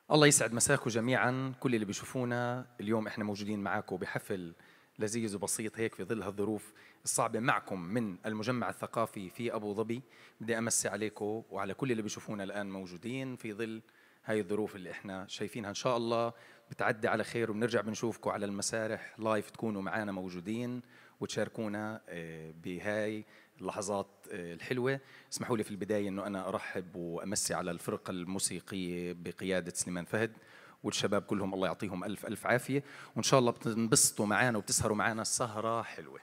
الله يسعد مساكم جميعا. كل اللي بيشوفونا اليوم احنا موجودين معاكم بحفل لذيذ وبسيط هيك في ظل هالظروف الصعبة معكم من المجمع الثقافي في أبو ظبي. بدي أمسي عليكم وعلى كل اللي بيشوفونا الآن موجودين في ظل هاي الظروف اللي احنا شايفينها. إن شاء الله بتعدي على خير وبنرجع بنشوفكم على المسارح لايف، تكونوا معنا موجودين وتشاركونا بهاي اللحظات الحلوة. اسمحوا لي في البداية أنه أنا أرحب وأمسي على الفرقة الموسيقية بقيادة سليمان فهد والشباب كلهم، الله يعطيهم ألف ألف عافية، وإن شاء الله بتنبسطوا معنا وبتسهروا معنا سهرة حلوة.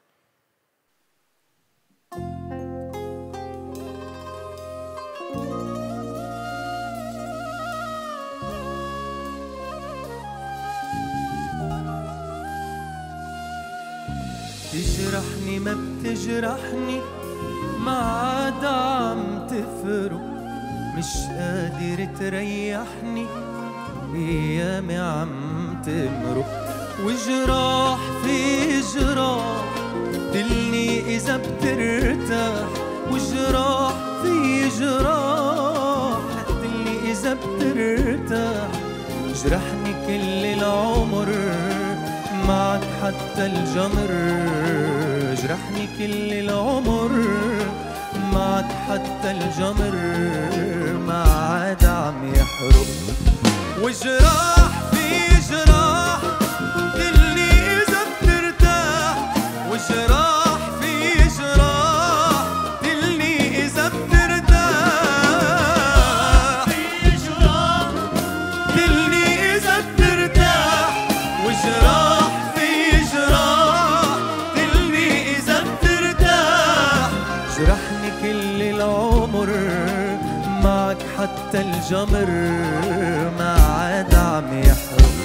تجرحني ما بتجرحني، ما عاد عم تفرق، مش قادر تريحني، ايامي عم تمرق، وجراح في جراح، دلني اذا بترتاح، وجراح في جراح، دلني اذا بترتاح، جرحني كل العمر معك حتى الجمر، جرحني كل العمر معك حتى الجمر، ما عاد عم يحرق، وجراح في جراح، دلني إذا بترتاح، وجراح في جراح، دلني إذا بترتاح، في جراح، دلني إذا بترتاح، وجراح جرحني كل العمر معك حتى الجمر، ما عاد عم يحرق.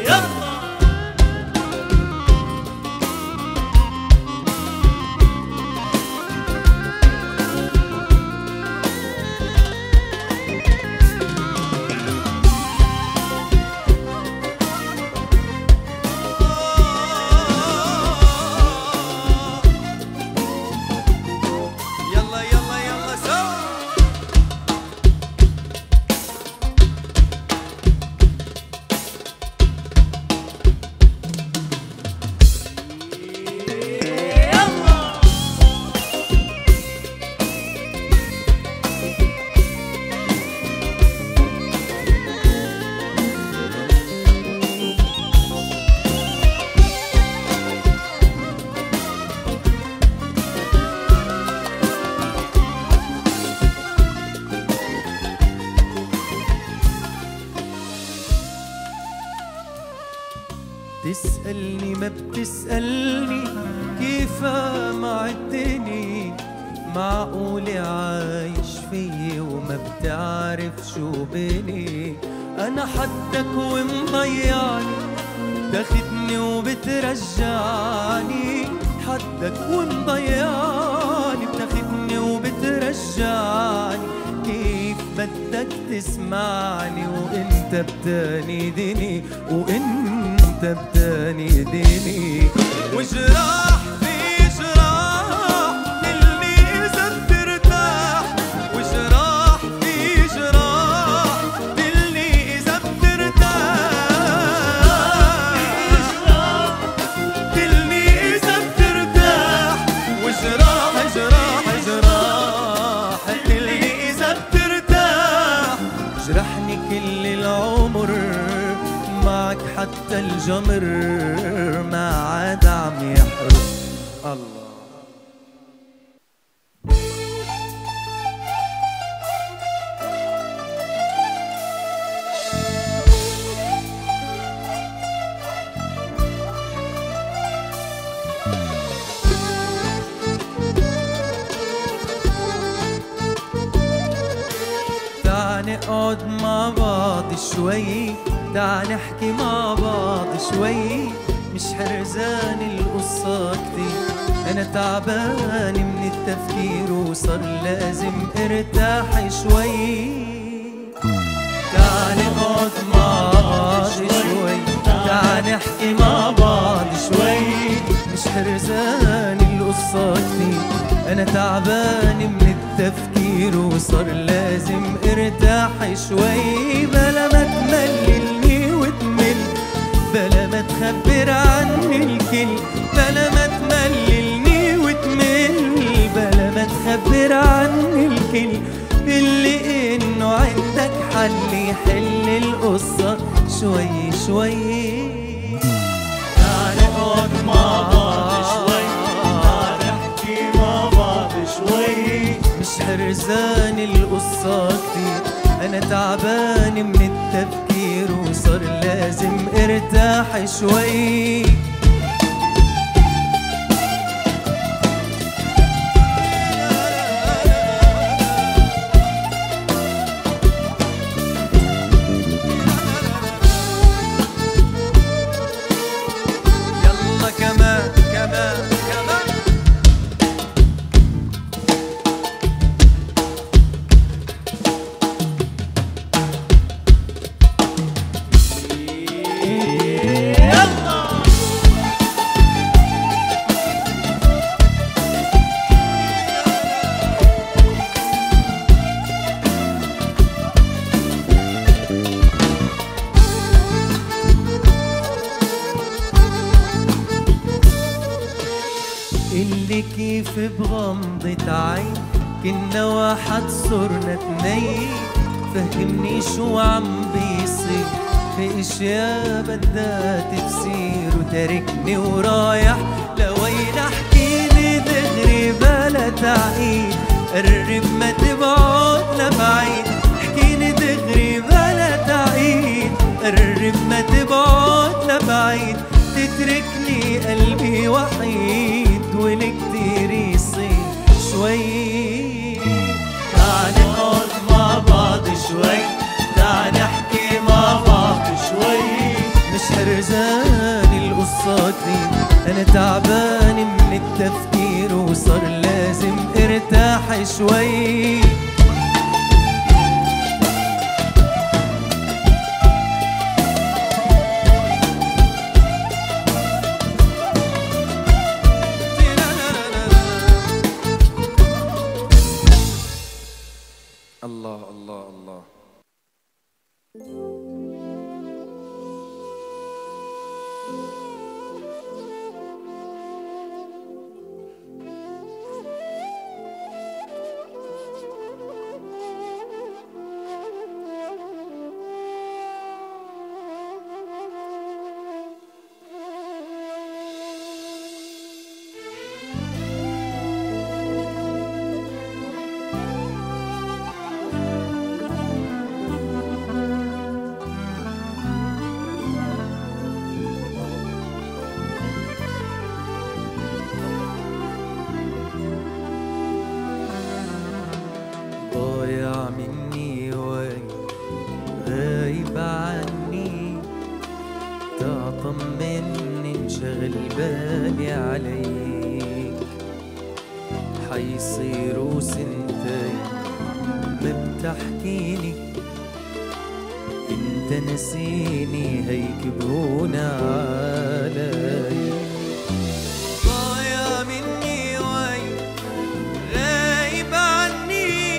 تسألني ما بتسألني كيف معدني، معقول عايش فيي وما بتعرف شو بيني، أنا حدك ومضيعني، تاخدني وبترجعني، حدك ومضيعني، بتاخدني وبترجعني، كيف بدك تسمعني وانت بتنيدني، وانت بتنيدني، وجراح في جراح، دلني إذا بترتاح، وجراح في جراح، دلني إذا بترتاح، دلني إذا بترتاح، وجراح جراح جراح، دلني إذا بترتاح، جرحني كل العمر معك حتى الجمر، ما عاد عم يحرق. الله تعال نقعد مع بعض شوي، تعال نحكي مع بعض شوي، مش حرزان القصة كتير، أنا تعبان من التفكير وصار لازم ارتاح شوي، تعال نقعد مع بعض شوي، تعال نحكي مع بعض شوي، مش حرزان القصة كتير، أنا تعبان من التفكير وصار لازم ارتاح شوي، بلا ما تملي قلتلي انه عندك حل يحل القصة شوي شوي. تعال نقعد مع بعض شوي، تعال نحكي مع بعض شوي. مش حرزان القصة كتير، أنا تعبان من التفكير وصار لازم ارتاح شوي. يلا كمان كمان كمان. اللي كيف بغمضة عين كنا واحد صرنا اتنين. فهمني شو عم بيصير، في اشياء بدها تفسير وتاركني ورايح لوين. احكيلي دغري بلا تعقيد، قرب ما تبعد لبعيد. احكيلي دغري بلا تعقيد، قرب ما تبعد لبعيد. تتركني قلبي وحيد والكتير يصير شوي. تعال نقعد مع بعض شوي، تعال نحكي مع بعض شوي. مش حرزان القصة كتير، أنا تعبان من التفكير وصار لازم ارتاح شوي. الله الله الله. ضايع مني وين غايب عني، تعطمني انشغل بالي عليك. حيصيروا سنتين ما بتحكيني، انت نسيني هيك بهون علي. ضايع مني وين غايب عني،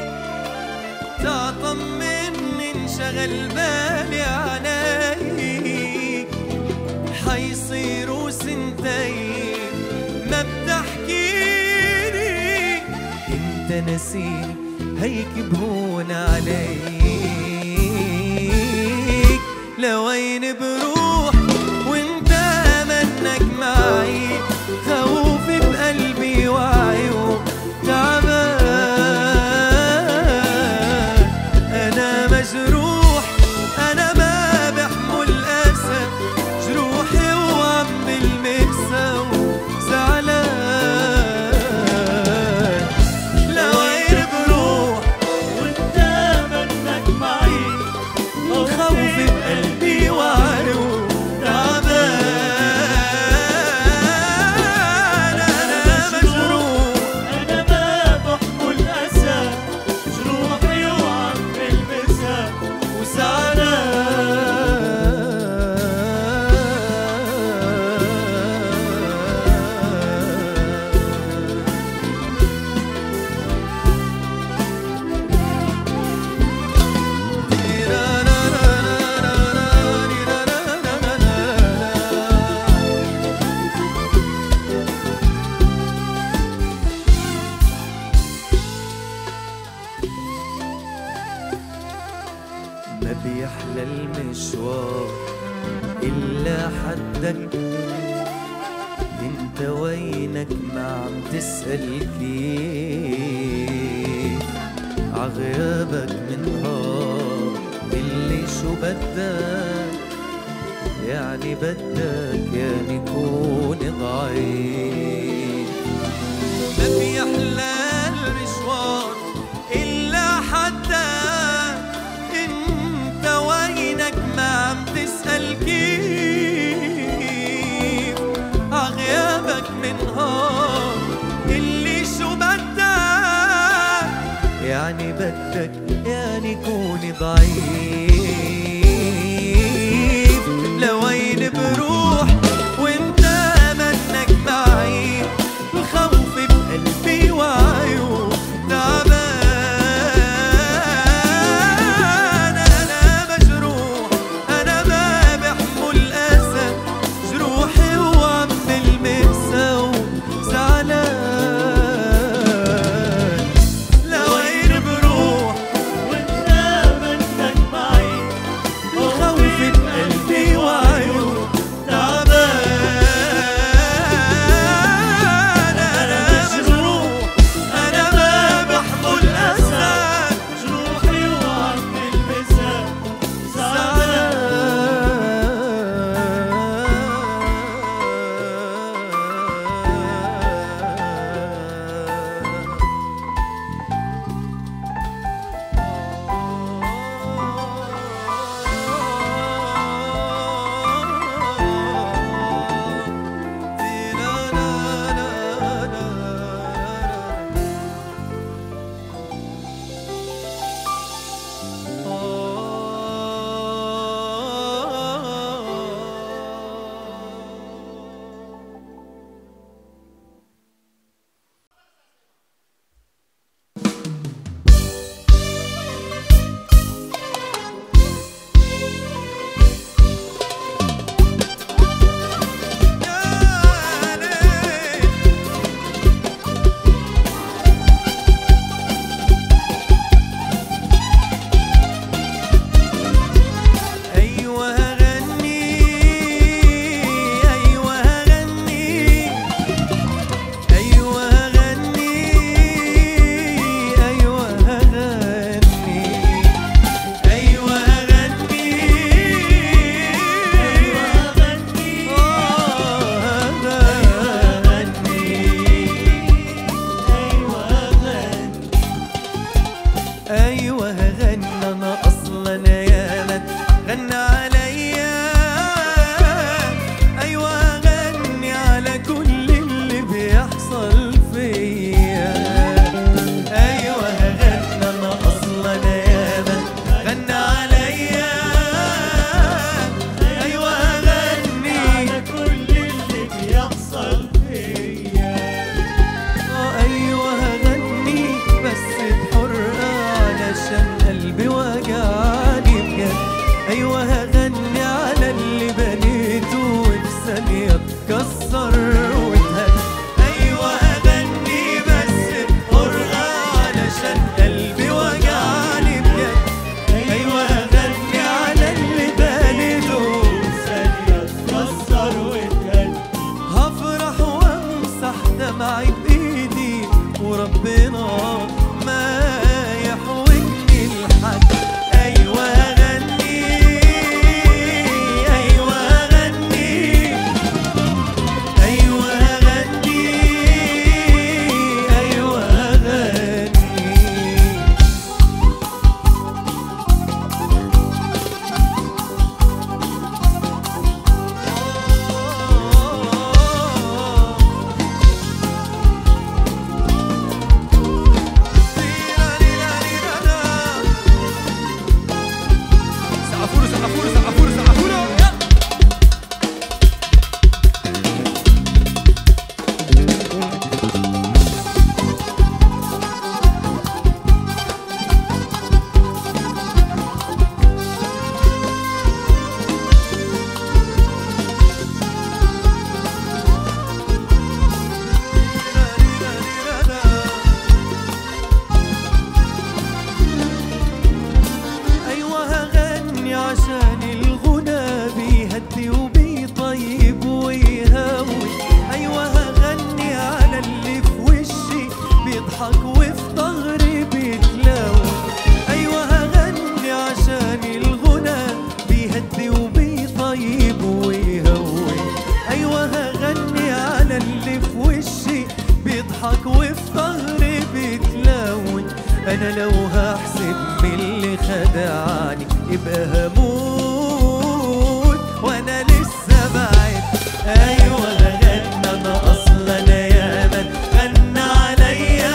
تعطمني انشغل بالي عليك. حيصيروا سنتين ما بتحكيني، انت نسيني هيك بهون عليك. لوين بروح وانت منك معي، خوفي بقلبي وعيون تعبان. انا مجروح، انا ما بحمل اسى، جروحي وعم بلمسها وزعلان. لوين بروح وانت منك معي، خوفي بقلبي وعيون ما بيحلى المشوار إلا حدك، انت وينك ما عم تسأل كيف عغيابك من نهار اللي شو بدك، يعني بدك يعني كون ضعيف. ما بيحلى المشوار إلا حدك، انت وينك ما عم تسأل كيف عغيابك من نهار اللي شو بدك، يعني بدك يعني كوني ضعيف. لوين بروح وانت منك معي، الخوف بقلبي وعيون تعبان. انا مجروح انا ما بحمل اسى، جروحي وعم بلمسها وزعلان. لوين بروح وانت منك معي، الخوف بقلبي وعيون تعبان. انا مجروح انا ما بحمل اسى، جروحي وعم بلمسها ايوه غنى. انا اصلا يا ما غنى عليا، ايوه غني على كل اللي بيحصل فيا. ايوه غنى. انا اصلا يا ما غنى عليا، ايوه غني على كل اللي بيحصل فيا. ايوه غني بس بحرقة علشان قلبي وجع انا لو هحسب من اللي خدعني يبقى هموت وانا لسه بعد. ايوه غنى انا اصلا يا من غنى عليا،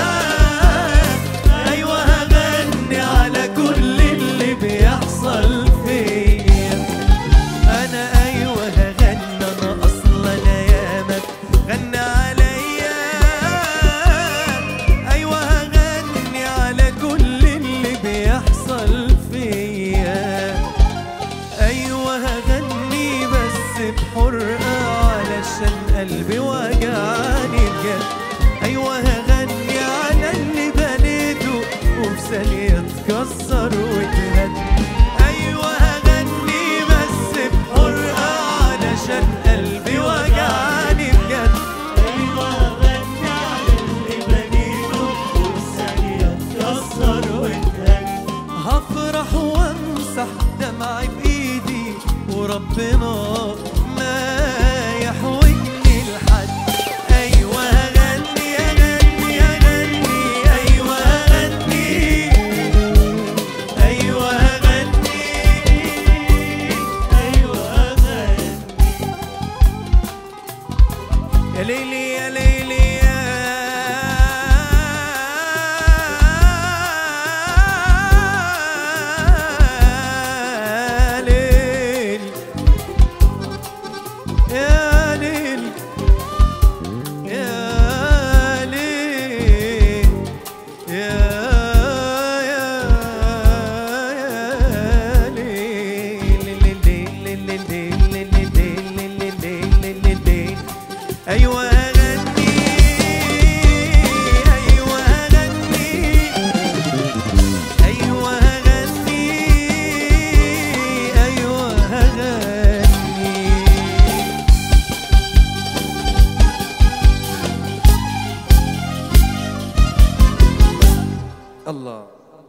ايوه هغني على كل اللي بيحصل فيا. انا ايوه هغنى انا اصلا يا من غنى عليا، ايوه هغني على كل اللي بيحصل فيا. ايوه هغني بس بحرقة علشان قلبي وجعني بجد. ايوه هغني على اللي بنيته وفي ثانية اتكسر واتهد. ايوه هغني بس بحرقة علشان قلبي وجعني بجد. ايوه هغني على اللي بنيته وفي ثانية اتكسر واتهد. هفرح وامسح دمعي بايدي وربنا ما يحوجني لحد. ايوه هغني اغني اغني، ايوه هغني، ايوه هغني، ايوه هغني. يا ليلي يا ليلي يا ليل، يا ليل، يا ليل، يا ليل. ايوه هغني، ايوه هغني، ايوه هغني، ايوه هغني. الله.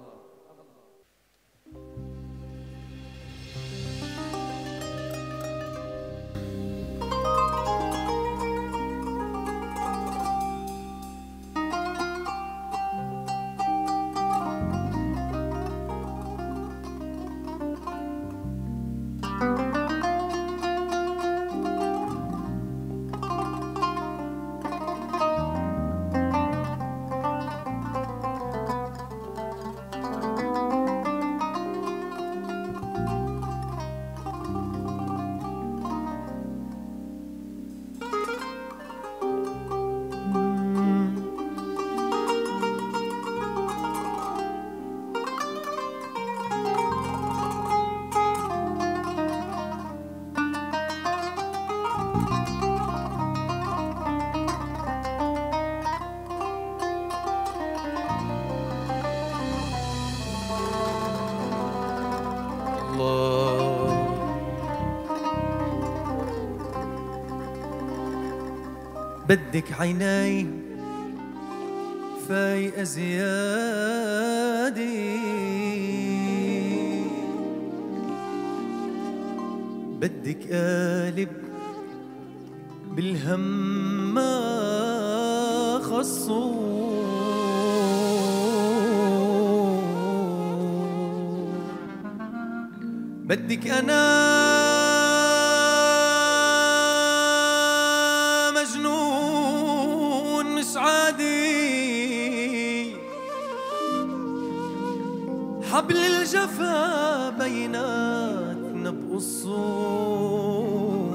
بدك عيناي فايقة زيادي، بدك قالب بالهم ما خصو، بدك أنا مجنون مش عادي، حبل الجفا بيناتنا بقصور،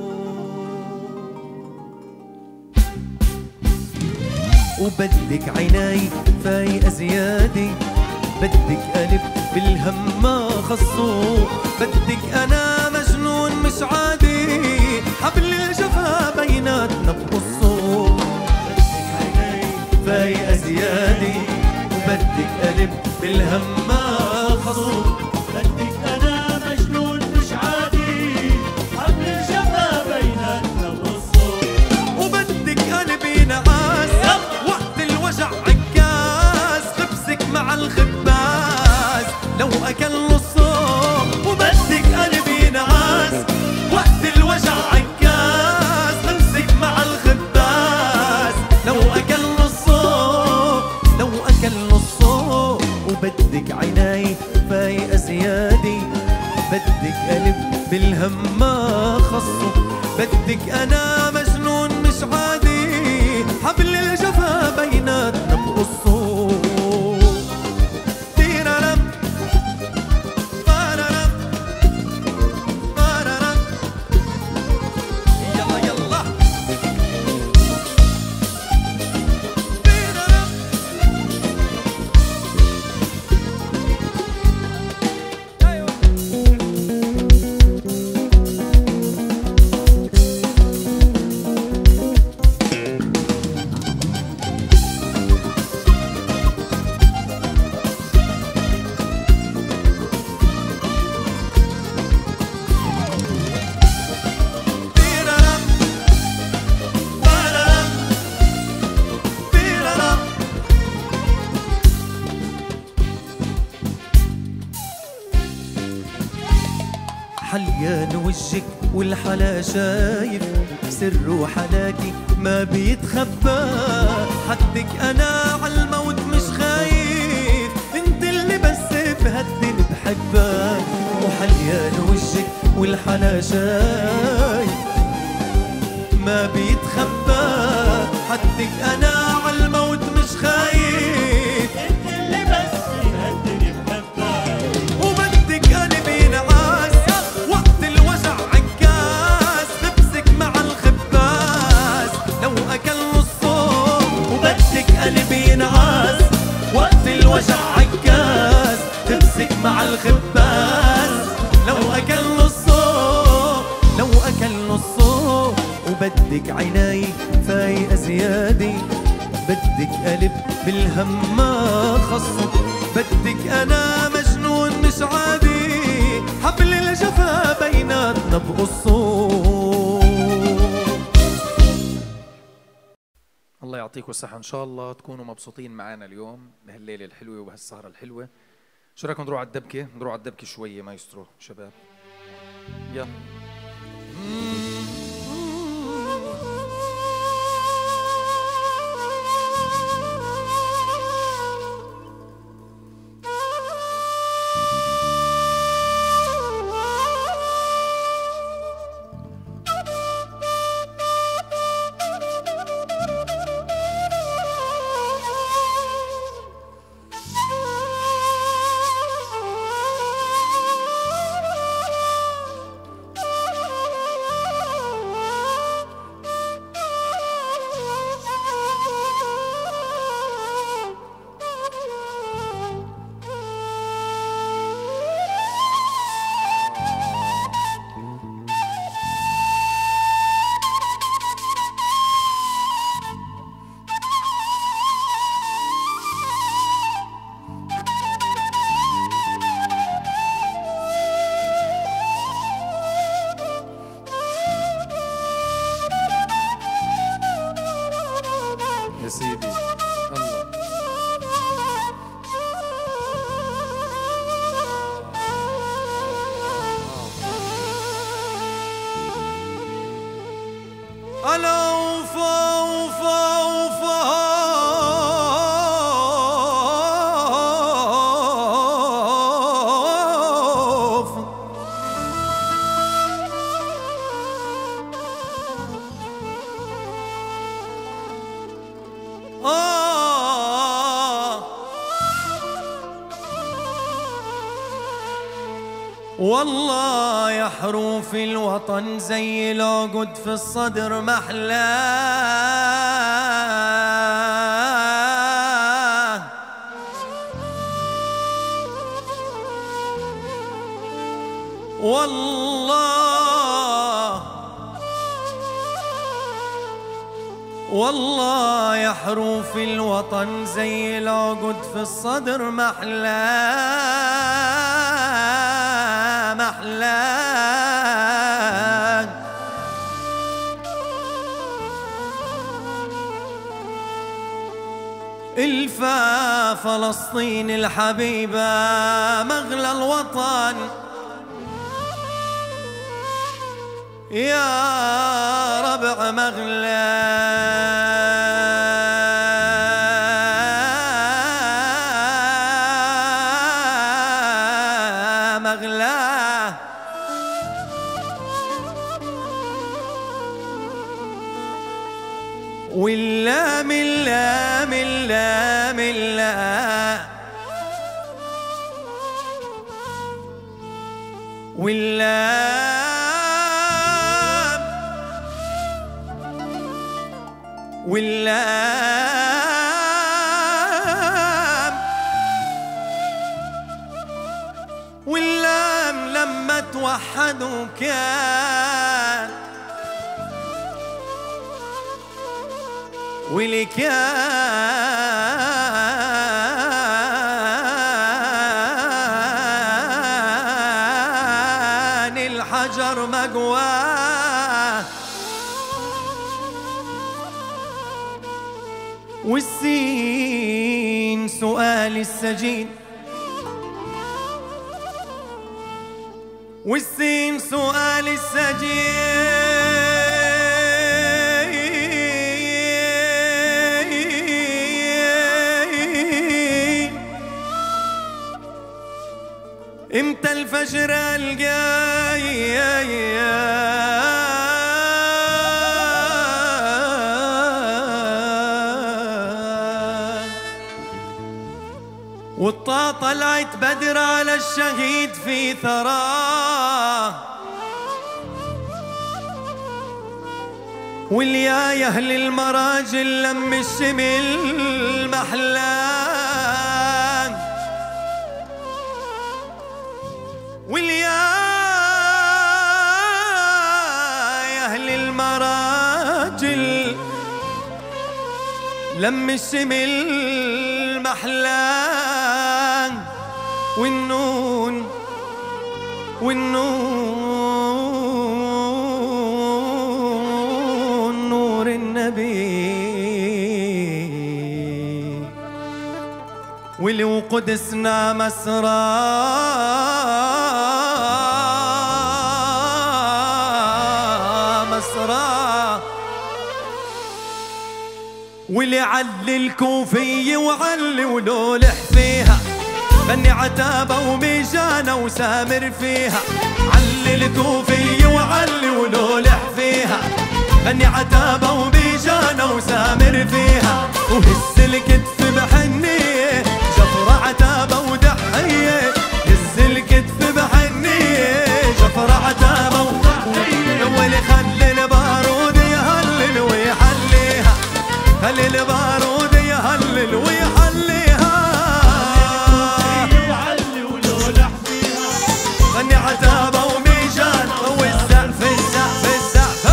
وبدك عيناي فايقة زيادة، بدك قلب بالهم ما خصو، بدك أنا مجنون مش عادي، حبل الجفا بيناتنا بقصو، بدك عيناي فايقة زيادة، وبدك قلب بالهم ما خصو، بدك أنا مجنون مش عادي، حبل الجفا بيناتنا بقصو، وبدك قلبي نعاس وقت الوجع عكاز، خبزك مع الخباز لو أكل نصه، وبدك قلبي نعاس وقت الوجع عكاز، خبزك مع الخباز لو أكل نصه، لو أكل نصه. بدك قلب بالهم ما خصه، بدك أنا مجنون مش عادي، حبل الجفا بيناتنا بقصه. تيرارم بارارم بارارم يلا يلا تيرارم. حليان وجهك والحلا شايف، سر وحلاكي ما بيتخبى، حدك أنا عالموت مش خايف، انت اللي بس بهالدين بحبك. وحليان وجهك والحلا شايف ما بيتخبى، حدك أنا عالموت مش خايف، انت اللي بس بهالدنيا بحبك. وبدك قلبي نعاس وقت الوجع عكاس، بمسك مع الخباز لو أكل نصه. وبدك قلبي نعاس وقت الوجع عكاس، تمسك مع الخباز لو أكل نصه، لو أكل نصه. وبدك عناي فايقة زيادة، بدك قلب بالهم ما خصه، بدك أنا مجنون مش عادي، حبل الجفا بيناتنا بقصه. الله يعطيكم الصحة، إن شاء الله تكونوا مبسوطين معنا اليوم بهالليلة الحلوة وبهالسهرة الحلوة. شو رأيكم نروح على الدبكة؟ نروح على الدبكة شوية مايسترو شباب، يلا. يا سيدي الله. الأوفى وفى وفى والله يا حروف الوطن زي العقد في الصدر محلاه. والله يا حروف الوطن زي العقد في الصدر محلاه محلاه. الفا فلسطين الحبيبة مغلى الوطن، يا ربع مغلى مغلاه. واللام اللام اللام اللام واللام واللام واللام لما توحدوا كان واللي كان الحجر مقواه والسين سؤال السجين والسين سؤال السجين امتى الفجر الجاي والطا طلعت بدر على الشهيد في ثراه واليا أهل المراجل لم الشمل محلان واليا أهل المراجل لم الشمل محلان والنون والنون نور النبي ولو قدسنا مسرى ولعلي الكوفي وعلي ولولح فيها بني عتابة وميجانة وسامر فيها علي الكوفي وعلي ولولح فيها بني عتابة وميجانة وسامر فيها وهز الكتف بحنية جفرة عتابة ودحية هز الكتف بحنية جفرة عتابة ودحية واللي خلي البارود يهلل ويحليها خلي البارود يهلل ويحليها يعلي ولولح فيها غني عتابة وميجان والسقف السقف السقف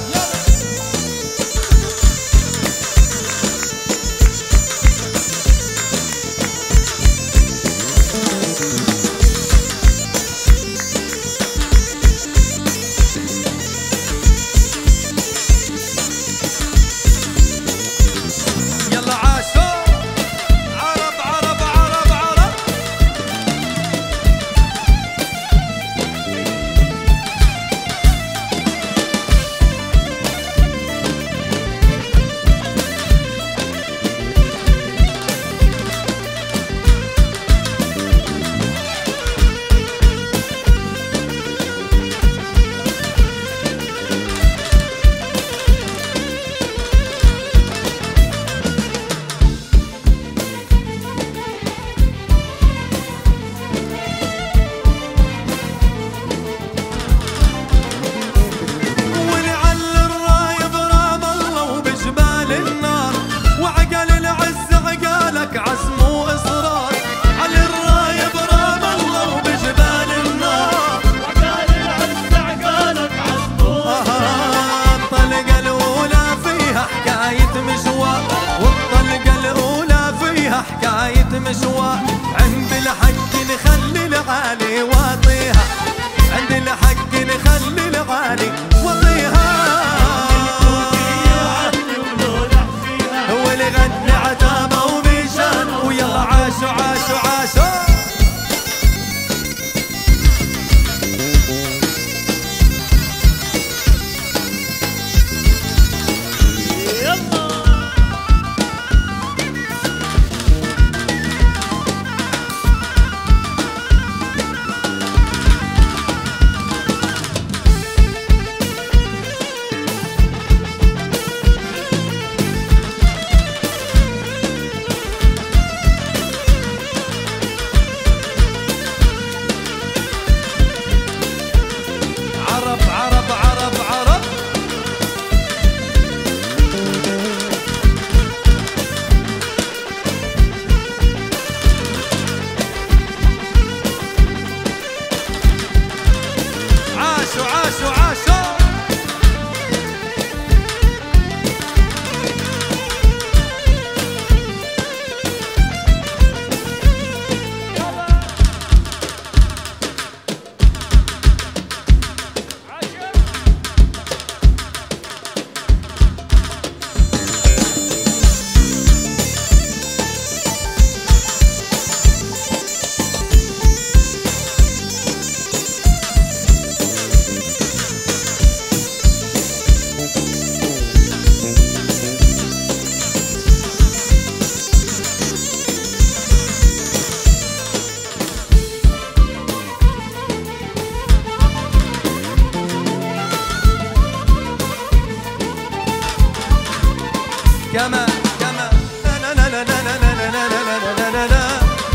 يلا عاشو عرب عرب عرب عرب كمان كمان لا لا لا لا لا لا لا لا لا لا لا.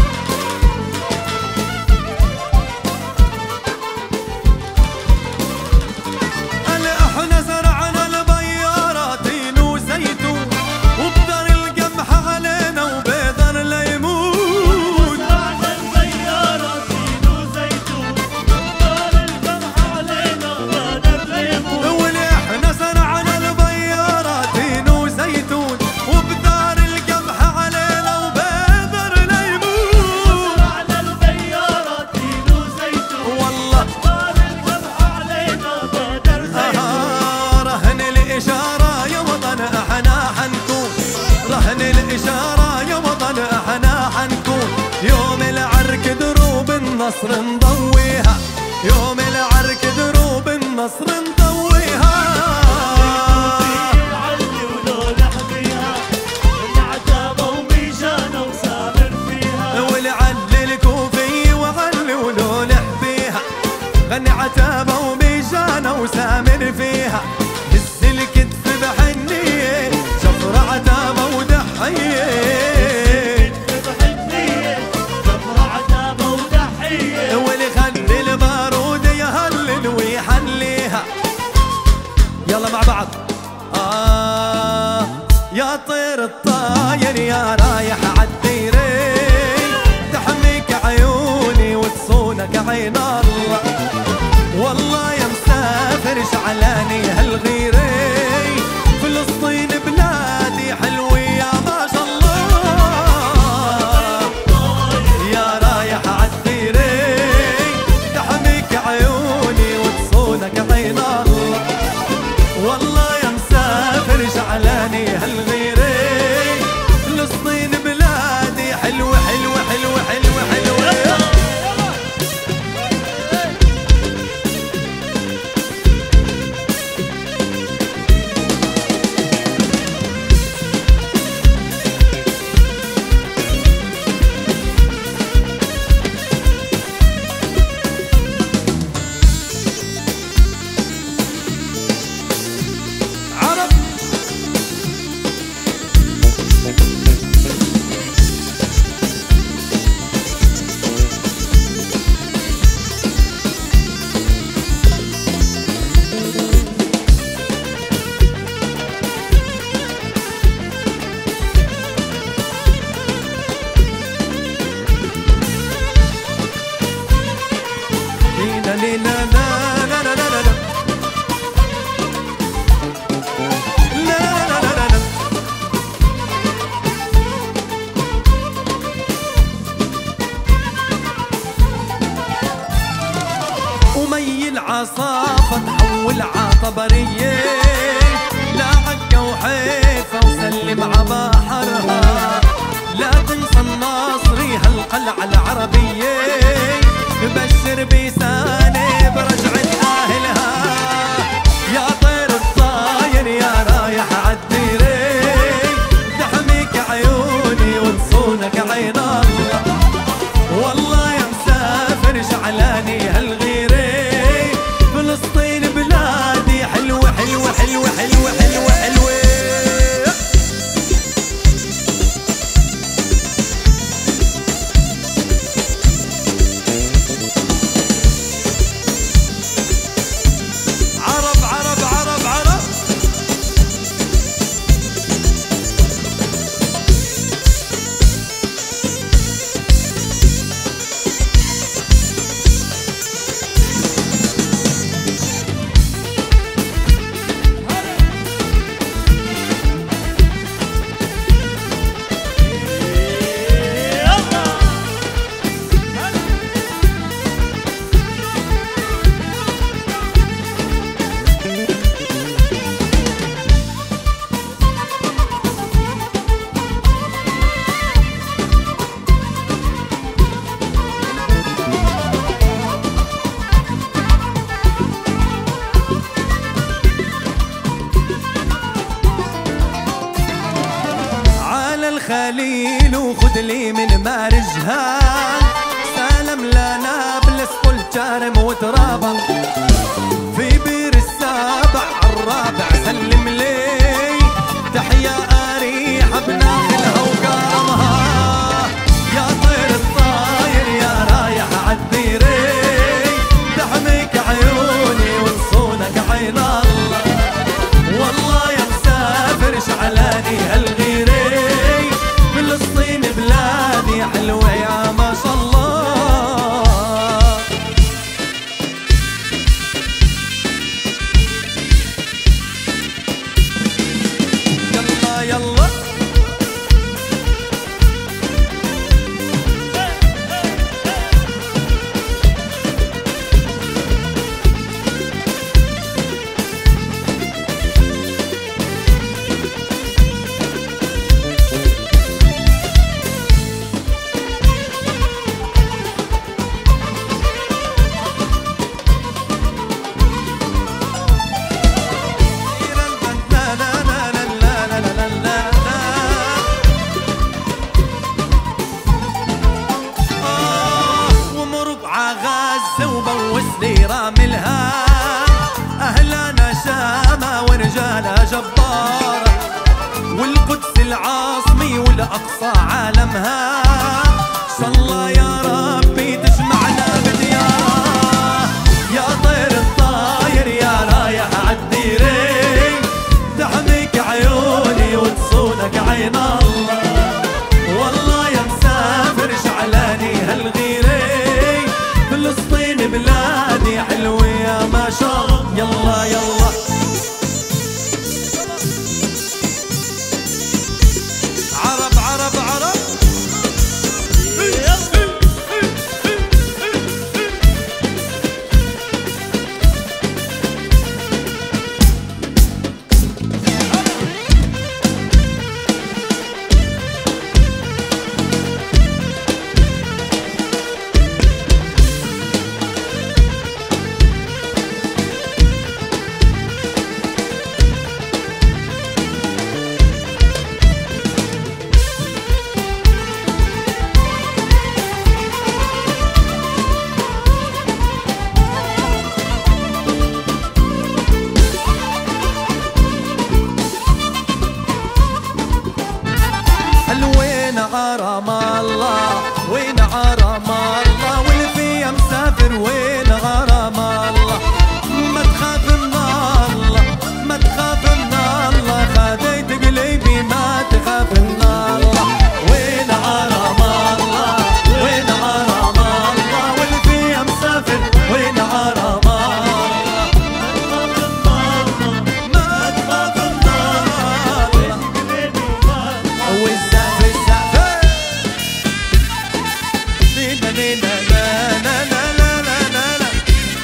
احنا زرعنا البيارة تين وزيتون وبدر القمح علينا وبيضر الليمون. زرعنا البيارة تين وزيتون وبدر القمح علينا وبيضر الليمون. واللي احنا زرعنا البيارة تين وزيتون وبدر القمح علينا وبيضر الليمون. زرعنا البيارة تين وزيتون والله وبدر القمح علينا وبيضر الليمون. رهن الإشارة يا وطن احنا حنكون. رهن الإشارة يا وطن احنا حنكون. يوم العرك دروب النصر نضويها. يوم العرك دروب النصر نضويها. علي ولولح فيها العتابة وميجانة وسامر فيها. والعلي الكوفي وعلي ولولح فيها. غني عتابة وميجانة وسامر فيها. هز الكتف بحنية شفرة عتابة ودحية. بحنية شفرة عتابة ودحية. واللي خلي البارود يهلل ويحليها. يلا مع بعض. يا طير الطاير يا رايح عالديرين تحميك عيوني وتصونك عين الله. والله يا مسافر شعلاني هالغيري. فلسطين بلادي حلوة يا ما شاء الله. يا رايح عالديري تحميك عيوني وتصونك عين الله. والله يا مسافر شعلاني هالغيري. فلسطين بلادي حلوة حلوة حلوة حلوة حلوة. عرب لينا لينا لا لا لا لا لا لا لا لا لا لا. ومي العصافة تحول عطبرية. لا عكا وحيفا وسلم عبحرها. لا تنسى الناصري هالقلعة العربية. بشر بيساني برجعة أهلها. يا طير الطاير يا رايح عالديري تحميك عيوني وتصونك عين الله. والله يا مسافر شعلاني هالغيري. فلسطين بلادي حلوة حلوة حلوة حلوة حلوة حلوة. عرب عرب عرب عرب. الخليل وخذ لي من مارجهان. سلام لنابلس كل جارم وترابا. في بير السابع الرابع سلم لي تحيا قريب عغزة وبوسني راملها، أهلنا شامة ورجالها جبارة، والقدس العاصمي والأقصى عالمها، صلى يا ربي تجمعنا بديارة. يا طير الطاير يا رايح عالديري، تحميك عيوني وتصونك عين الله، والله يا مسافر شعلاني هالغيري، فلسطين بلادي حلوة يا ما شاء الله. يلا يلا عرب عرب عرب غرام الله، وين غرام الله، واللي فيها مسافر وين غرام الله. ما تخاف من الله، ما تخاف من الله، خديت قلبي ما تخاف من الله. وين غرام الله، وين غرام الله، واللي فيها مسافر وين غرام الله. ما تخاف من الله، والزعف الزعف لا لا لا لا لا لا لا.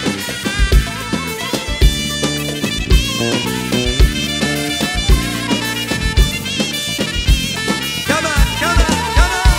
كمان كمان كمان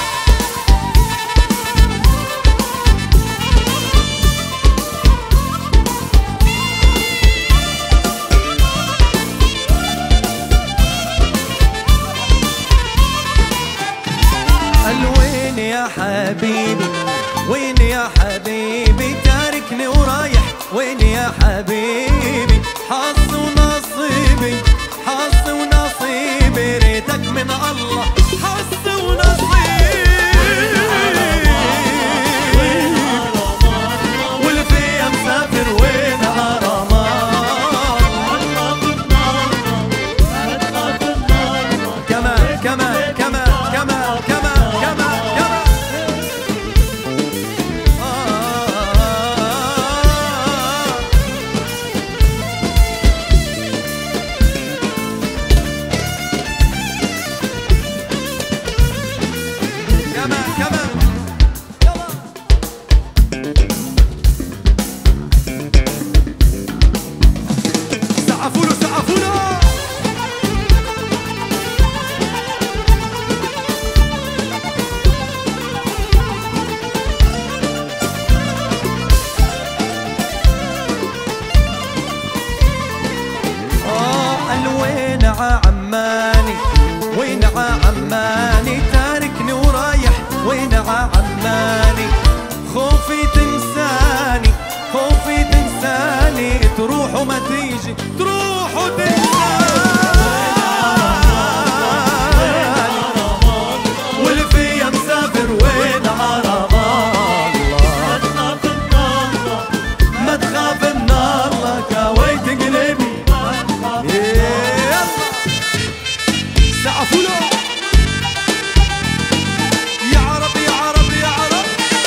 الوين يا حبيبي، وين يا حبيبي، تاركني ورايح وين يا حبيبي. حظ ونصيبي، حظ ونصيبي، ريتك من الله حظ ونصيبي، واللي فيها مسافر وين غرام الله. كمان كمان كمان كمان كمان كمان كمان كمان كمان يلا. سقفوا له سقفوا له. الوين عماني، وين عماني، تاركني ورايح وين عماني. خوفي تنساني، خوفي تنساني، تروح وما تيجي، تروح وتنساني، واللي فيها مسافر وين غرام الله. ما تخاف من الله، كويت قلبي. سقفوا له يا عرب يا عرب يا عرب.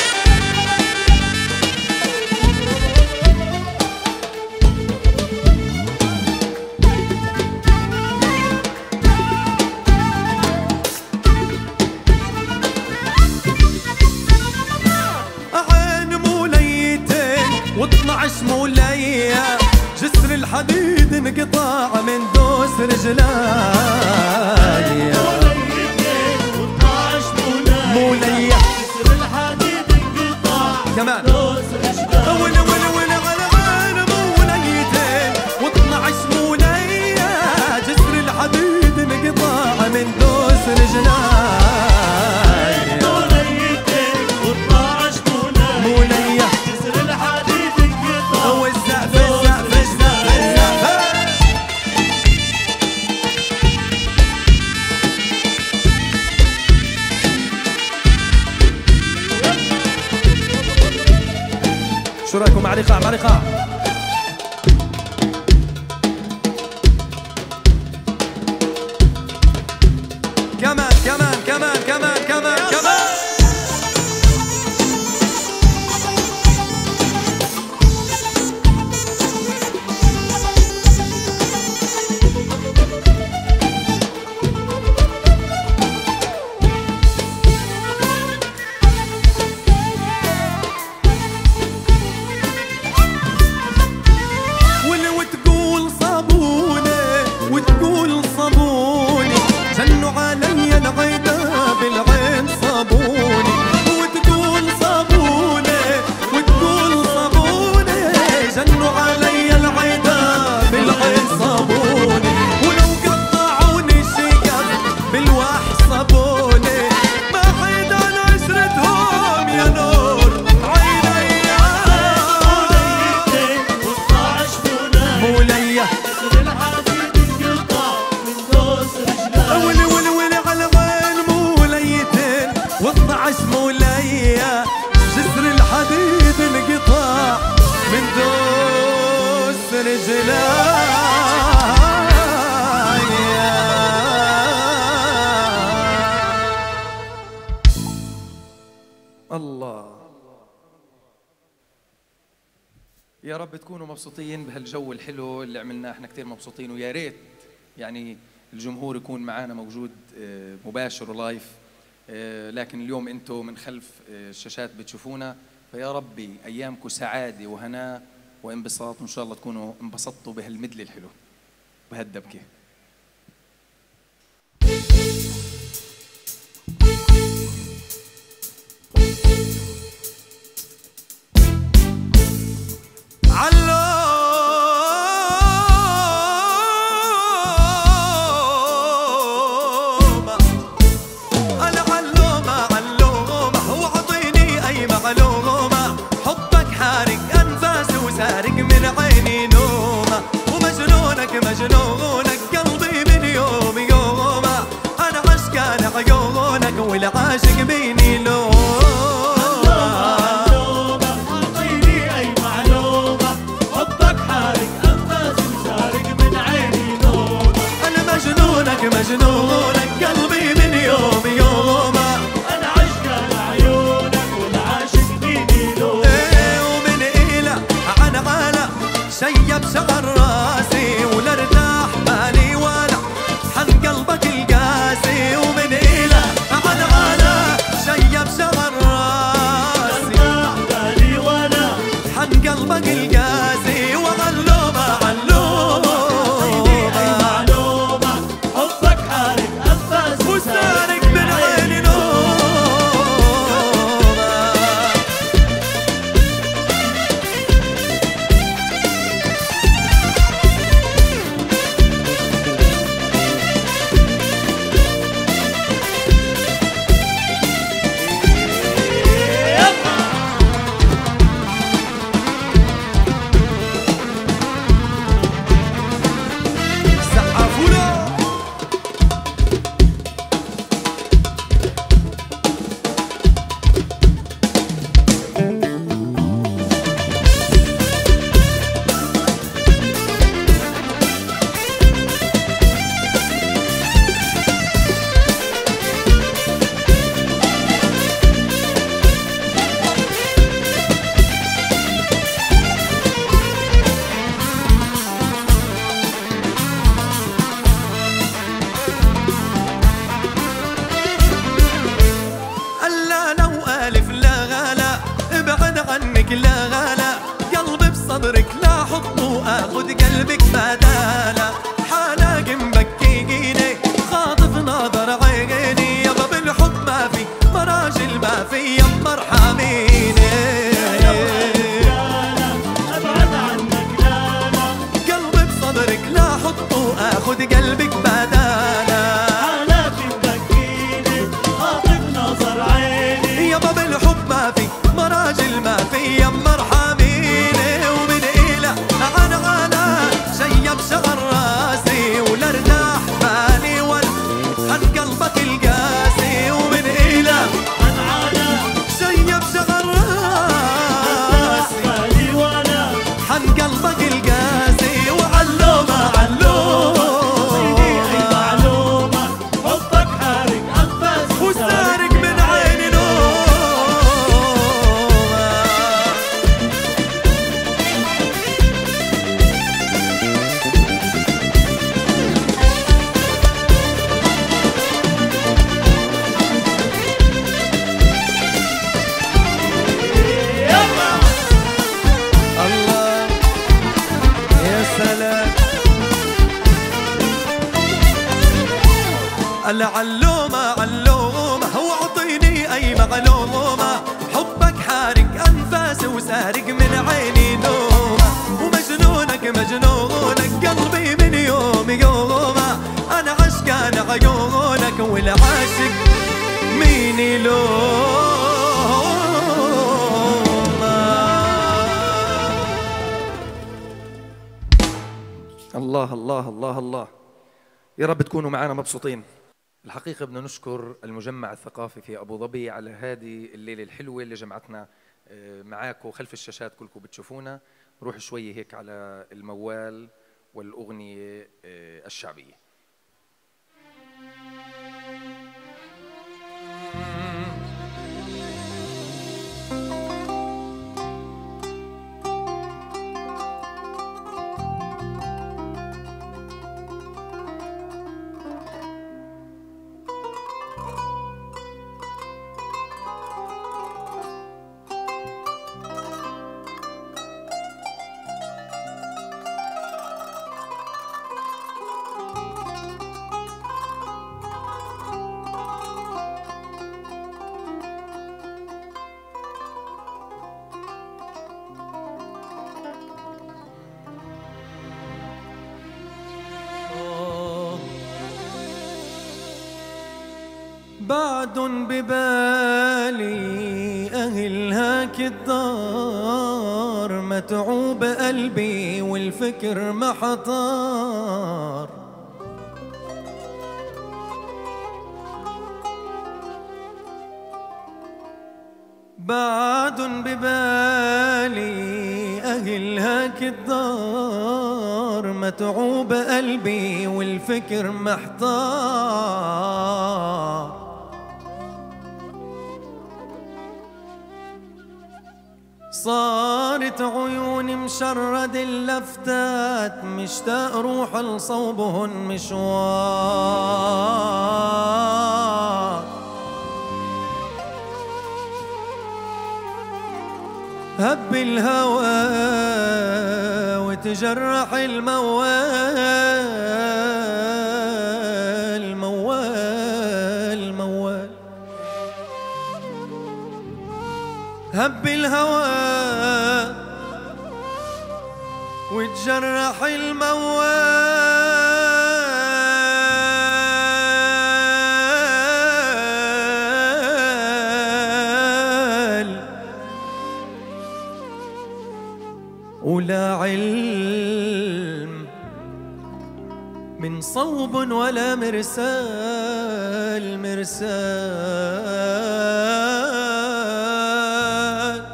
عين موليتين و12 مولية، جسر الحديد انقطاع من دوس رجلاي. مولية جسر الحديد انقطاع كمان دوس رجلاي. ولا ولا ولا على عين موليتين و12 مولية، جسر الحديد انقطاع من دوس رجلاي. موليتين و12 مولية شو رايكم مع الايقاع مع الايقاع؟ كمان كمان كمان كمان كمان كمان وتقول صابوني وتقول صابوني جنوا علي العيدة بالعين صابوني وتقول صابوني وتقول صابوني جنوا علي العيدة بالعين صابوني ولو قطعوني شقف بالواح صابوني ما حيد على عشرتهم يا نور عيني مولية مولية جسر الحديد انقطع من دوس رجلاي الله. يا رب تكونوا مبسوطين بهالجو الحلو اللي عملناه، احنا كتير مبسوطين، ويا ريت يعني الجمهور يكون معنا موجود مباشر ولايف، لكن اليوم انتم من خلف الشاشات بتشوفونا، فيا ربي ايامكم سعاده وهناء وانبساط، وان شاء الله تكونوا انبسطتوا بهالمدل الحلو بهالدبكه. مجنونك قلبي من يوم يومه انا عشقان عيونك والعاشق بيني لومه اعطيني اي معلومه حبك حارق انفاسي وسارق من عيني نومه انا مجنونك قلبي من يوم يومه انا عشقان عيونك والعاشق بيني لومه ومن إله عن علا شيب شعر راسي ولا ارتاح بالي ولا حن قلبك القاسي ومن إله عن علا شيب شعر راسي ارتاح بالي ولا حن قلبك القاسي وعلومة علومة معلومه حبك حارق انفاسي وسارق من عيني نومة. العلومة علومة واعطيني أي معلومة، حبك حارق أنفاسي وسارق من عيني نومة، ومجنونك مجنونك قلبي من يوم يومه، أنا عشقان عيونك والعاشق مين يلومه. الله الله الله الله، يا رب تكونوا معنا مبسوطين. الحقيقة بدنا نشكر المجمع الثقافي في أبو ظبي على هذه الليلة الحلوة اللي جمعتنا معاكم خلف الشاشات، كلكم بتشوفونا. نروح شوي هيك على الموال والأغنية الشعبية. بعد ببالي أهل هاك الدار، متعوب قلبي والفكر محطار، بعد ببالي أهل هاك الدار، متعوب قلبي والفكر محتار، صارت عيوني مشرد اللفتات، مشتاق روح لصوبهن مشوار، هب الهوى وتجرح الموال، موال موال، هب الهوى وتجرح الموال، ولا علم من صوب ولا مرسال، مرسال،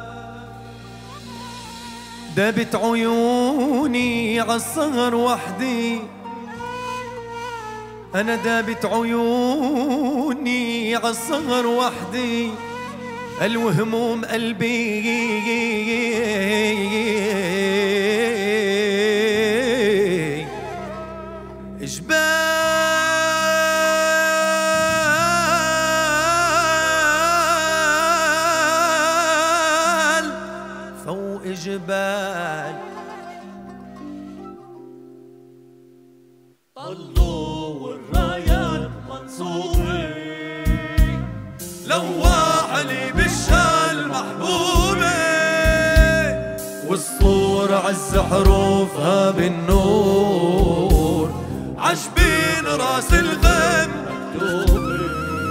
دابت عيوني عالصغر وحدي، أنا دابت عيوني عالصغر وحدي، الوهموم قلبي جبال فوق جبال، طلوا والرايات منصوبة، لواح لي بالشال محبوبة، والصورة عز حروفها بالنور، عجبين راس الغم مكتوبة،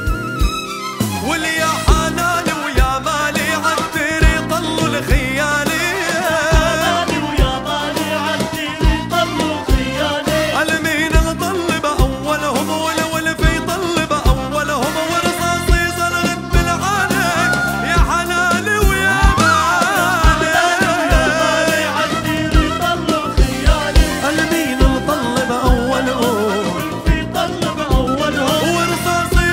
واليا حناني ويا مالي عالدري طلوا الخيالي، حناني ويا مالي عالدري طلوا خيالي، المين طلب أولهم والولفي طلب أولهم، ورصاصي صرت بالعالي، يا حناني ويا مالي، حناني ويا مالي عالدري طلوا خيالي، المين طلب أولهم والفي طلب أولهم، ورصاصي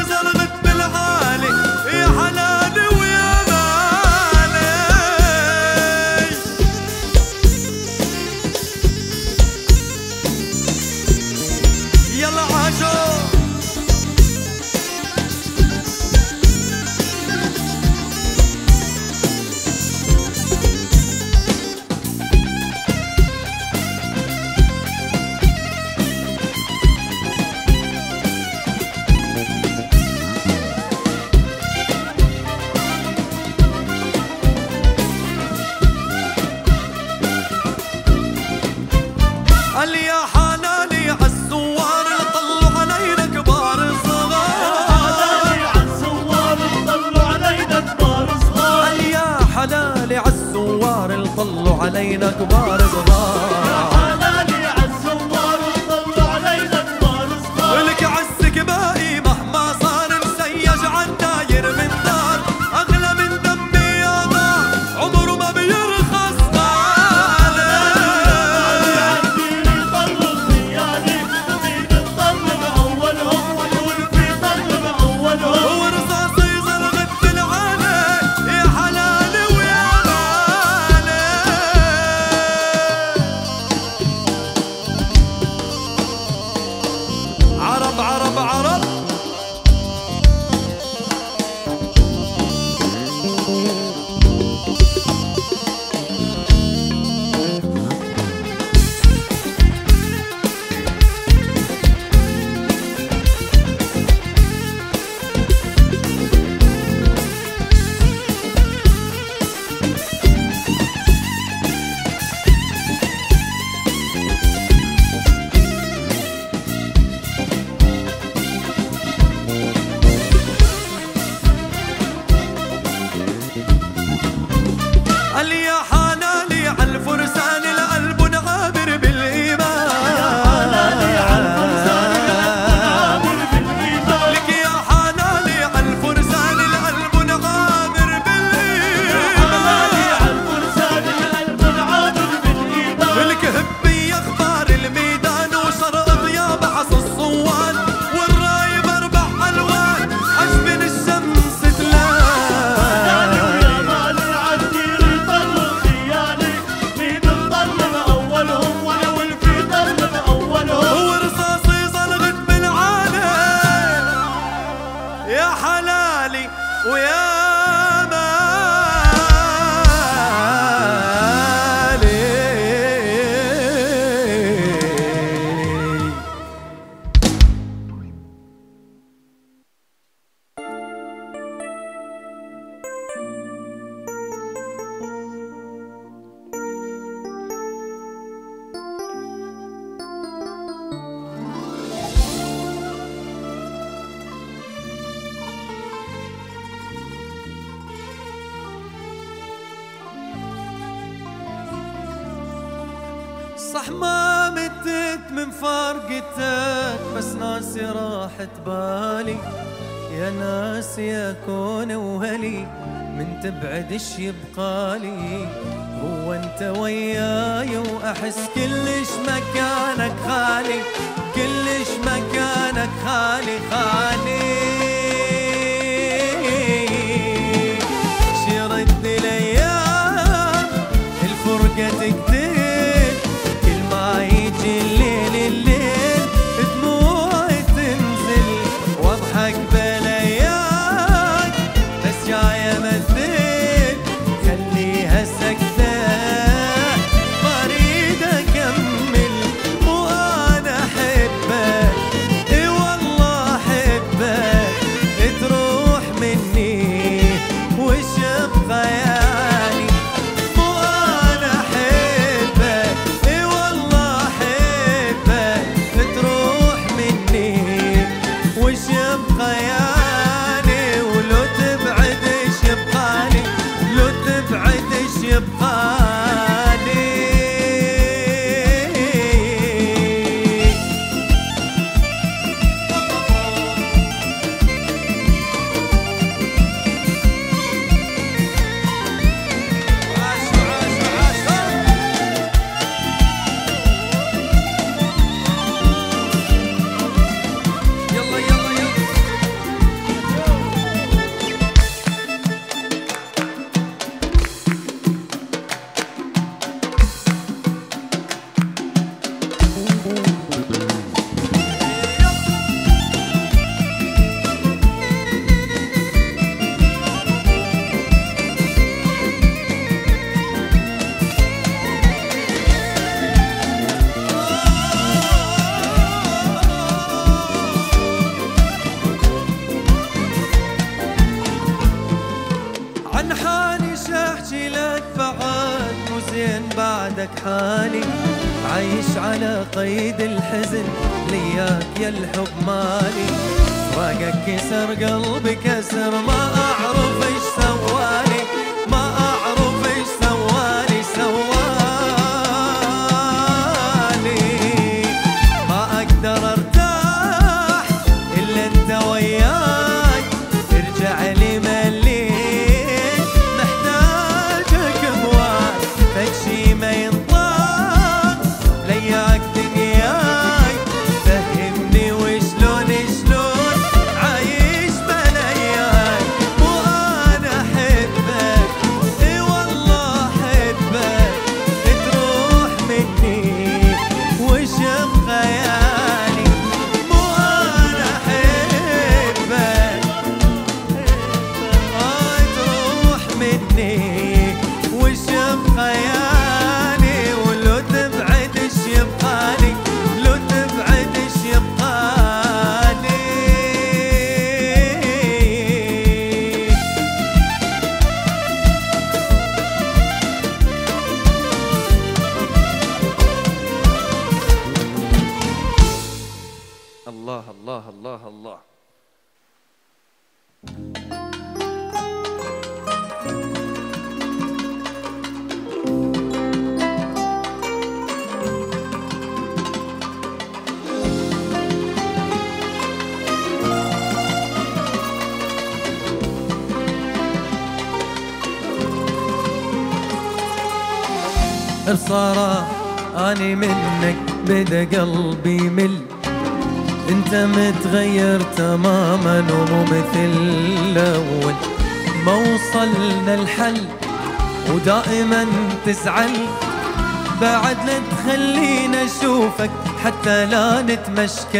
علينا كبار صغار. يا حلالي عالزوار وطلوا علينا كبار صغار. ولك عزك باقي مهما صار مسيج عالداير من دار، أغلى من دمي يا نار عمره ما بيرخص غالي. عالدين يطلوا الخيالي مين تطلب أولهم والولفي يطلب أولهم. ورصاصي زلغت بالعالي يا حلالي ويا غالي. عرب عرب عرب قال يا حلالي عالفرسان القلب نعابر بالإيمان. يا حلالي عالفرسان القلب نعابر بالإيمان. لك يا حلالي عالفرسان القلب نعابر بالإيمان. يا حلالي عالفرسان القلب نعابر بالإيمان. لك هبي أخبار الميدان وشرق ضياب حص الصوان، والرايب أربع ألوان عجبن الشمس تلان. ويا غالي عالدير يطلوا خيالي مين تطلب أولهم والولفي يطلب أولهم. ورصاصي زلغت بالعالي يا حلالي ويا مالي. صح ما متت من فرقتك بس ناسي راحت بالي، يا ناس يا كون وهلي من تبعد ايش يبقالي. هو انت وياي واحس كلش مكانك خالي، كلش مكانك خالي خالي. شرد الايام الفرقة تكتب، كل ما يجي الليل دموعي تنزل واضحك بلياك، بس جاي امثل خليها سكتة ما اريد اكمل. مو انا احبك اي والله احبك، تروح مني وش ابقى يعني. مو انا احبك اي والله احبك، تروح مني وش يبقى يعني. ولو تبعد ايش يبقالي، لو تبعد ايش يبقالي. يلا يلا يلا عن حالي شاحكي لك بعد مو زين بعدك حالي، عايش على قيد الحزن لياك يا الحب مالي. فراقك كسر قلبي كسر ما اعرف ايش سوالي، ما اعرف ايش سوالي سوالي. بصراحة اني منك بدا قلبي مل، انت متغير تماما ومو مثل الاول. ما وصلنا الحل ودائما تزعل، بعد لا تخلينا اشوفك حتى لا نتمشكل.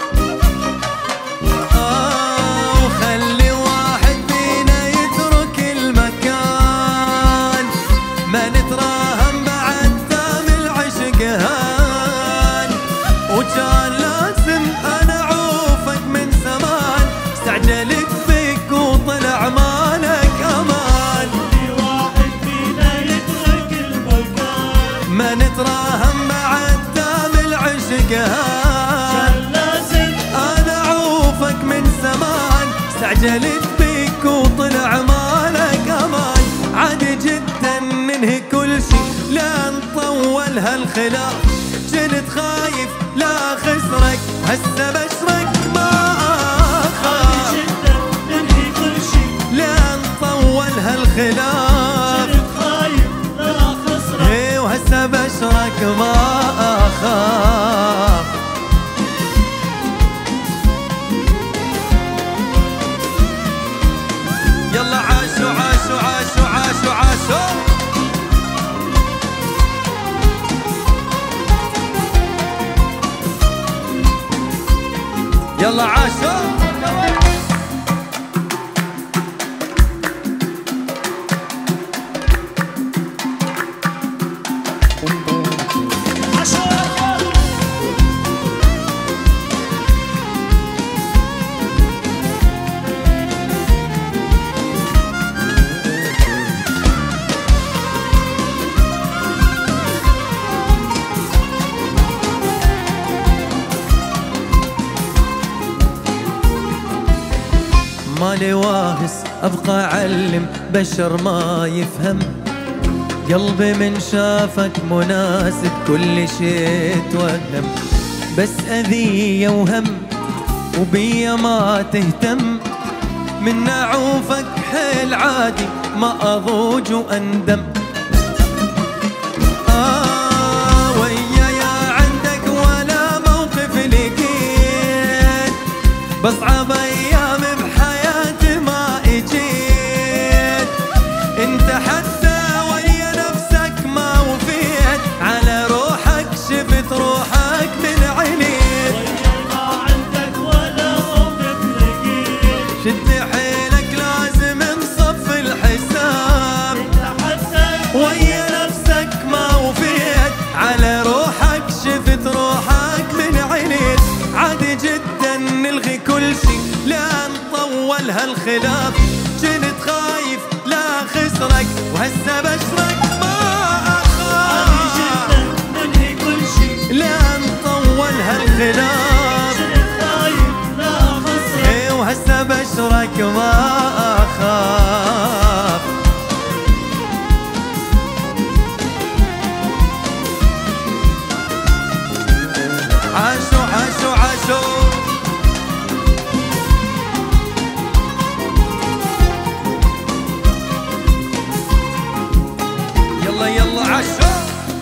وخلي واحد فينا يترك المكان، ما نتراهم بعد دام العشق هان. وكان لازم انا اعوفك من زمان، استعجلت بك وطلع مالك امان. خلي واحد فينا يترك المكان، ما نتراهم بعد دام العشق هان. كان لازم انا اعوفك من زمان، استعجلت بك وطلع مالك امان. عادي جدا ننهي كل شي لا نطول هالخلاف، كنت خايف لا خسرك هسه بشرك ما اخاف. عادي جدا ننهي كل شي لا نطول هالخلاف، كنت خايف لا خسرك. ايه وهسه بشرك ما اخاف. يلا عاشوا عاشوا عاشوا عاشوا عاشوا. يلا عاشوا. مالي واهس ابقى اعلم بشر ما يفهم، قلبي من شافك مناسب كل شي توهم. بس اذية وهم وبيا ما تهتم، من اعوفك حيل عادي ما اضوج واندم. ويايا عندك ولا موقف لقيت، بصعب ايام بحياتي ما اجيت. انت حتى ويا نفسك ما وفيت، على روحك شفت روحك من عينيك. ويا ما عندك ولا موقف لقيت، شد حيلك لازم نصف الحساب. انت حتى ويا نفسك ما وفيت، على روحك شفت روحك من عينيك. عادي جدا نلغي كل شي لا نطول هالخلاف، كنت خايف لا خسرك وهسه بشرك ما عادي جدا اخاف. ننهي كل شي لا نطول هالخلاف، كنت خايف لا خسرك. ايه وهسه بشرك ما اخاف. عاشوا عاشوا عاشوا. يلا يلا عاشوا.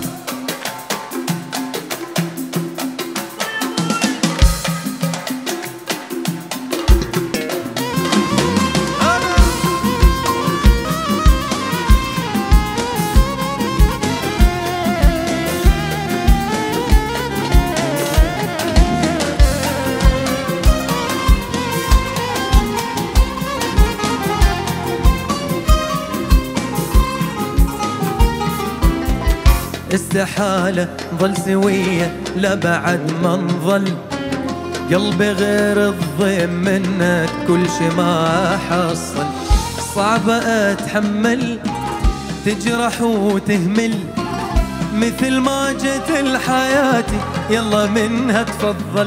استحالة نظل سوية لا بعد ما نظل، قلبي غير الضيم منك كل شي ما حصل. صعبة اتحمل تجرح وتهمل، مثل ما جت لحياتي يلا منها تفضل.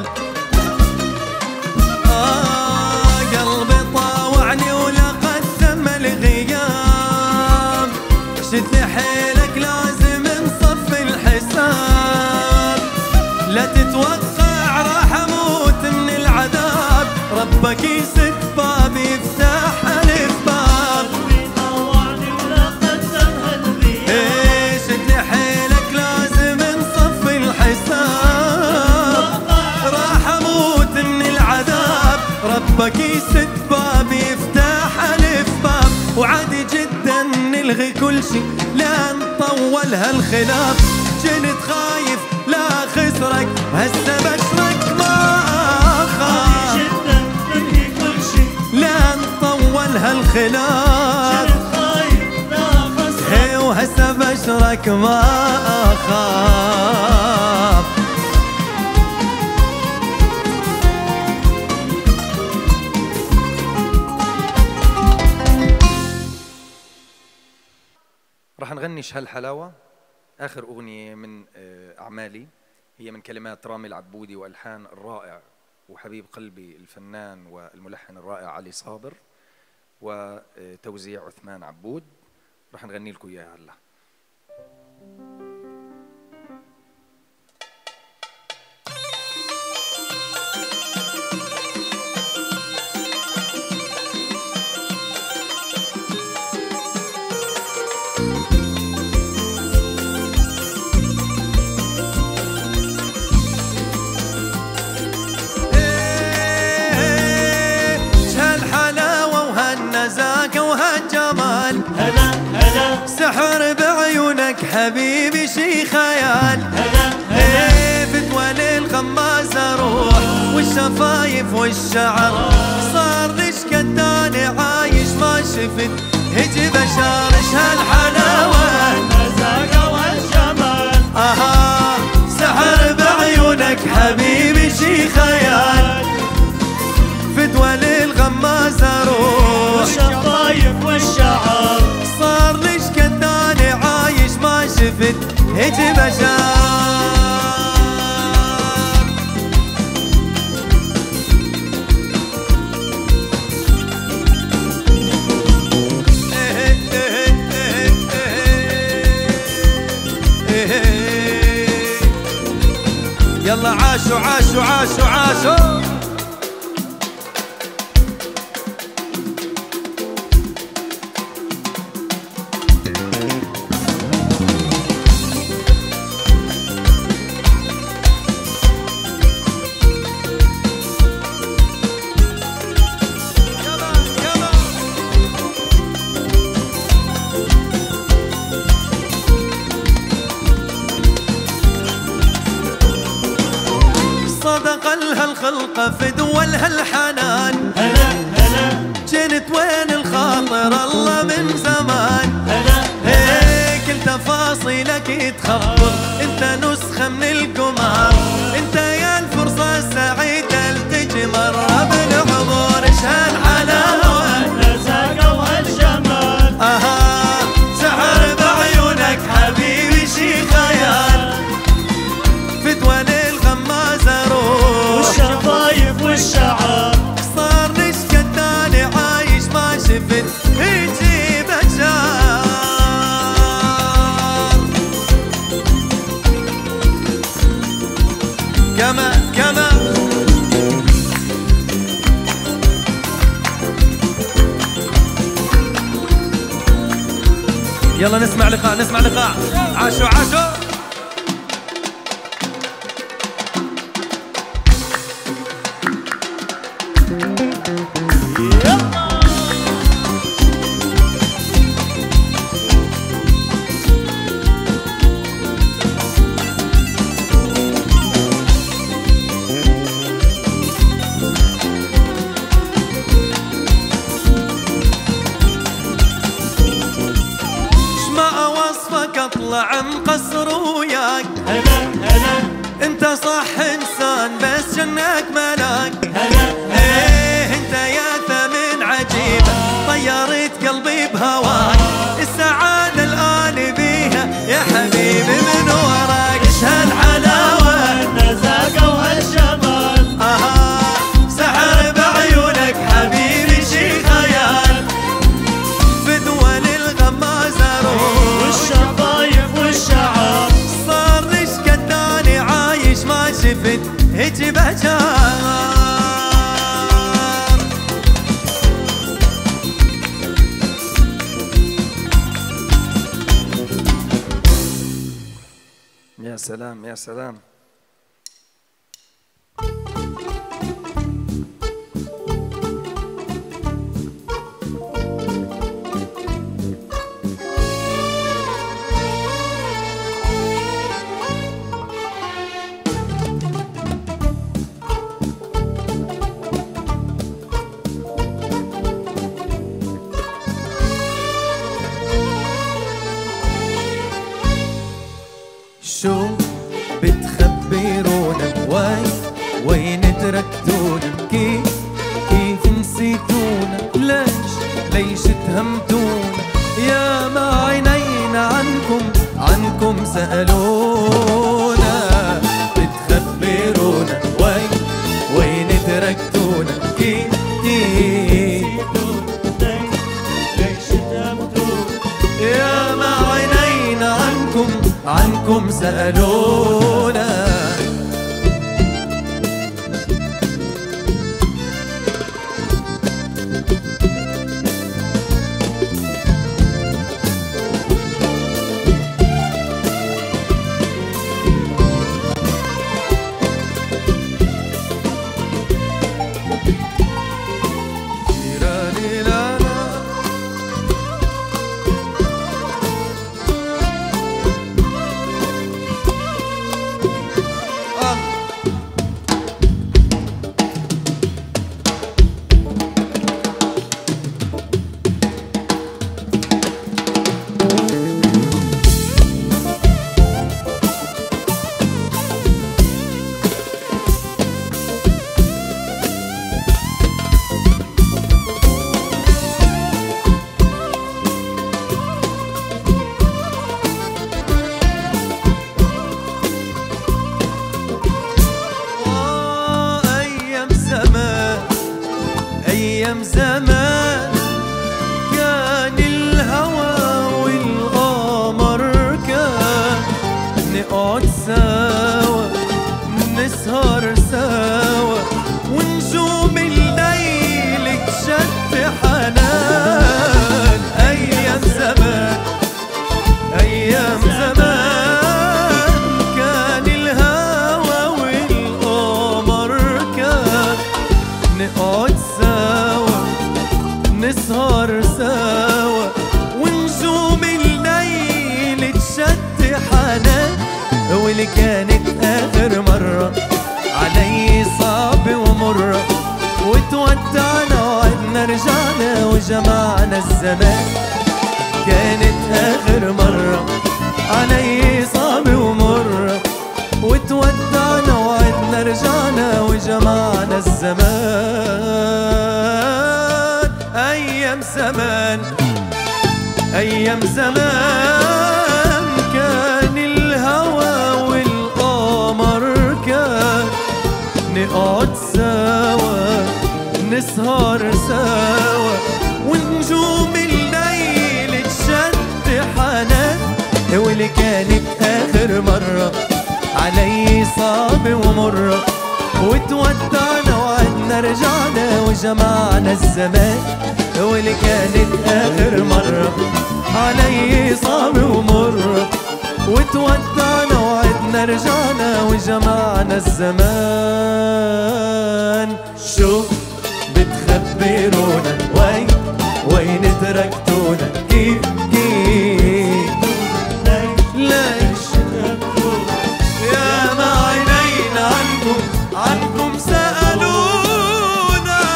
قلبي طاوعني ولقد تم الغياب، شد حيلك لازم نصف الحساب. لا تتوقع راح اموت من العذاب، ربك يسد باب يفتح الف باب. قلبي طوعني ولقد تم هالغياب، شد حيلك حبك يسد باب يفتح ألف باب، وعادي جدا نلغي كل شي لا نطول هالخلاف. كنت خايف لا خسرك هسه بشرك ما أخاف، عادي جدا نلغي كل شي لا نطول هالخلاف. كنت خايف لا خسرك هي وهسه بشرك ما أخاف. راح نغني هالحلاوة، آخر أغنية من أعمالي، هي من كلمات رامي العبودي وألحان الرائع وحبيب قلبي الفنان والملحن الرائع علي صابر، وتوزيع عثمان عبود. راح نغني لكم إياها هلا. سحر بعيونك حبيبي شي خيال، فتوى للغماز اروح والشفايف والشعر، صار ليش كداني عايش ما شفت هجي بشار. ايش هالحلاوة النزاكة والجمال، سحر بعيونك حبيبي شي خيال، فتوى للغماز اروح والشفايف والشعر، صار ليش كداني عايش ما شفت هجي بشار. يلا عاشوا عاشوا عاشوا عاشوا. صدق الخلق في دولها الحنان، هلا هلا جنت وين الخاطر الله من زمان، هلا كل تفاصيلك تخبر انت نسخة من القمر، انت يا الفرصة السعيدة التجي مرة بالعبور. ايش هالحلاوة النزاكة والجمال، سحر بعيونك حبيبي شي خيال، فتوى للغماز اروح والشفايف والشعر، صار ليش كداني عايش ما شفت هيجي بشار. كمان كمان يلا نسمع لقاء نسمع لقاء. عاشوا عاشوا. اطلع مقصر وياك، هلا هلا انت صح انسان بس جنك ملاك، هلا انت يا ثمن عجيبة طيرت قلبي بهواك، السعادة الآن بيها يا حبيبي من وراك. ايش هالحلاوة النزاكة والجمال، سحر بعيونك حبيبي شي خيال، فدوى للغماز اروح والشفايف والشعر، صار ليش كداني عايش ما شفت هجي بشار. يا سلام يا سلام. شو بتخبرونا؟ وين تركتونا؟ كيف نسيتونا؟ ليش تهمتونا؟ يا ما عينينا عنكم سألونا. بتخبرونا وين تركتونا؟ كيف ليش تهمتونا؟ يا ما عينينا عنكم سألونا. أيام زمان كان الهوى والقمر كان نقعد سوا نسهر سوا ونجوم الليل تشد حنان. أيام زمان أيام زمان كان الهوى والقمر كان نقعد نسهر سوا ونجوم الليل تشد حنان. واللي كانت آخر مرة علي صعب ومرة وتودعنا وعدنا رجعنا وجمعنا الزمان. كانت آخر مرة علي صعب ومرة وتودعنا وعدنا رجعنا وجمعنا الزمان. أيام زمان أيام زمان كان الهوى والقمر كان نقعد سوا نسهر سوا ونجوم الليل تشد حنان. واللي كانت آخر مرة علي صعب ومرة وتودعنا وعدنا رجعنا وجمعنا الزمان. واللي كانت آخر مرة علي صعب ومرة وتودعنا وعدنا رجعنا وجمعنا الزمان. شو بتخبرونا؟ وين تركتونا؟ كيف ليش تهمتونا؟ يا ما عينينا عنكم سألونا.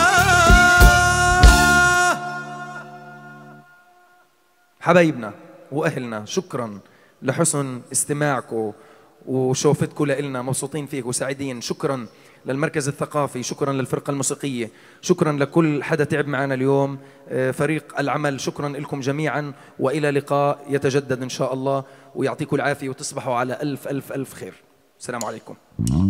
حبايبنا وأهلنا، شكرا لحسن استماعكم وشوفتكم لإلنا، مبسوطين فيك وسعيدين. شكرا للمركز الثقافي، شكرا للفرقة الموسيقية، شكرا لكل حدا تعب معنا اليوم، فريق العمل، شكرا لكم جميعا، وإلى لقاء يتجدد إن شاء الله، ويعطيكم العافية وتصبحوا على ألف ألف ألف خير. السلام عليكم.